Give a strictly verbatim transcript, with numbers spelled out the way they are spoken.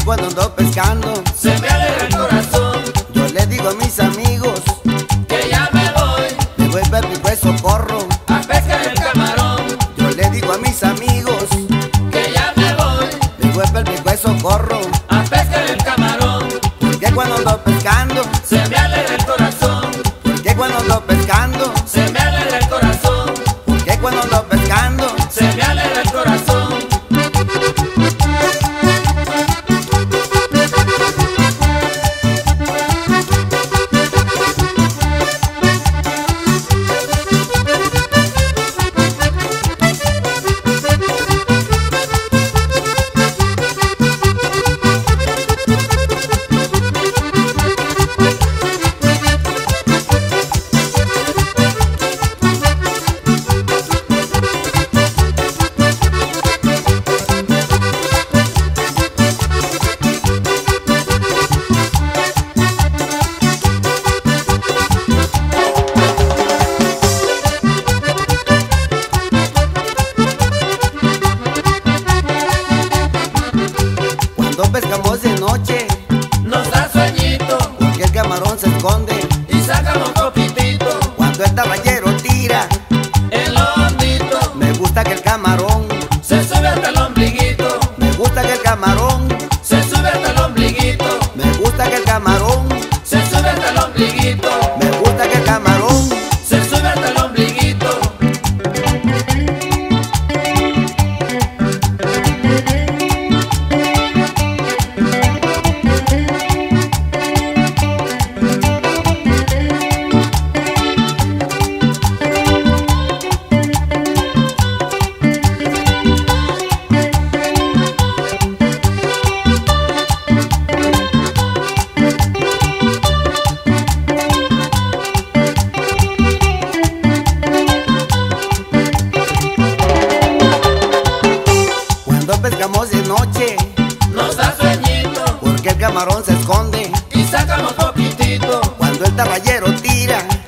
Porque cuando ando pescando se me alegra el corazón. yo le digo a mis amigos Que ya me voy, me vuelve el pico de socorro. a pescar el camarón. Yo le digo a mis amigos Que ya me voy, me vuelve el pico de socorro. a pescar el camarón. Porque cuando ando pescando Se me alegra el corazón. porque cuando ando pescando Se me alegra el corazón. porque cuando ando pescando Se me alegra el corazón. Cuando pescamos de noche Nos da sueñito porque el camarón se esconde. y sacamos poquitito. Cuando el taballero tira El hondito me gusta que el camarón se sube hasta el ombliguito. me gusta que el camarón Se sube hasta el ombliguito. me gusta que el camarón Se sube hasta el ombliguito. me gusta que el camarón Se sube hasta el ombliguito. Cuando pescamos de noche Nos da sueñito porque el camarón se esconde. y sacamos poquitito. Cuando el taballero tira